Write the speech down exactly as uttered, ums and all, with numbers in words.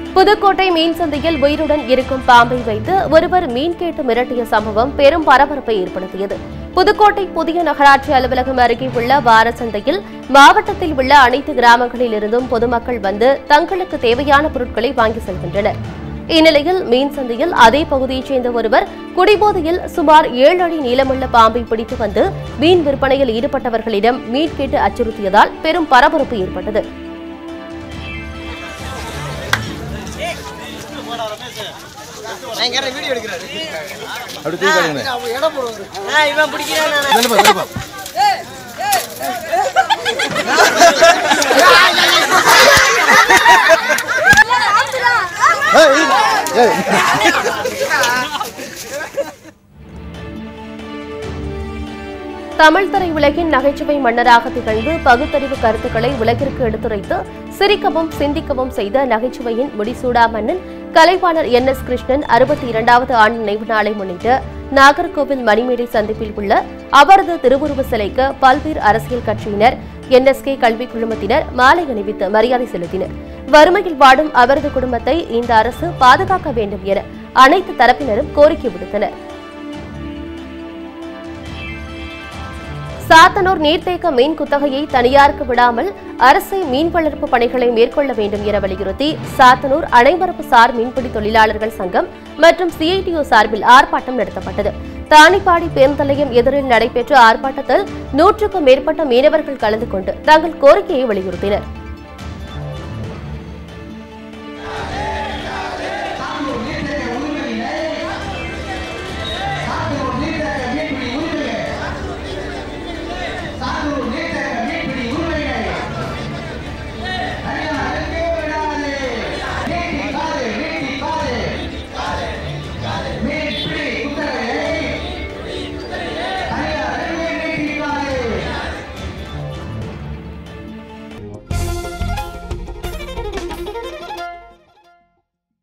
புதுக்கோட்டை மீன் சந்தையில் உயிருடன் இருக்கும் பாம்பை வைத்து ஒருவர் மீன் கேட்டு மிரட்டிய சம்பவம் பெரும் பரபரப்பை ஏற்படுத்தியது. புதுக்கோட்டை புதிய நகராட்சி அலுவலகம் அருகே உள்ள வார சந்தையில் மாவட்டத்தில் உள்ள அனைத்து கிராமங்களில் இருந்தும் பொதுமக்கள் வந்து தங்களுக்கு தேவையான பொருட்களை வாங்கி செல்கின்றனர். இந்நிலையில் மீன் சந்தையில் அதே பகுதியைச் சேர்ந்த ஒருவர் குடிபோதையில் சுமார் ஏழு அடி நீளமுள்ள பாம்பை பிடித்து வந்து மீன் விற்பனையில் ஈடுபட்டவர்களிடம் மீன் கேட்டு அச்சுறுத்தியதால் பெரும் பரபரப்பு ஏற்பட்டது. தமிழ் திரையுலகின் நகைச்சுவை மன்னராக திகழ்ந்து பகுத்தறிவு கருத்துக்களை உலகிற்கு எடுத்துரைத்து சிரிக்கவும் சிந்திக்கவும் செய்த நகைச்சுவையின் முடிசூடா மன்னன் கலைவாணர் என் எஸ் கிருஷ்ணன் அறுபத்தி இரண்டாவது ஆண்டு நினைவு நாளை முன்னிட்டு நாகர்கோவில் மணிமேடை சந்திப்பில் உள்ள அவரது திருவுருவ சிலைக்கு பல்வேறு அரசியல் கட்சியினர், என் எஸ் கே கல்வி குழுமத்தினர் மாலை அணிவித்து மரியாதை செலுத்தினர். வறுமையில் வாடும் அவரது குடும்பத்தை இந்த அரசு பாதுகாக்க வேண்டும் என அனைத்து தரப்பினரும் கோரிக்கை விடுத்தனர். சாத்தனூர் நீர்த்தேக்க மீன் குத்தகையை தனியாருக்கு விடாமல் அரசு மீன் வளர்ப்பு பணிகளை மேற்கொள்ள வேண்டும் என வலியுறுத்தி சாத்தனூர் அனைவரப்பு சார் மீன்பிடி தொழிலாளர்கள் சங்கம் மற்றும் சிஐடியு சார்பில் ஆர்ப்பாட்டம் நடத்தப்பட்டது. தானிப்பாடி பேருந்து நிலையம் எதிரில் நடைபெற்ற ஆர்ப்பாட்டத்தில் நூற்றுக்கும் மேற்பட்ட மீனவர்கள் கலந்து கொண்டு தங்கள் கோரிக்கையை வலியுறுத்தினர்.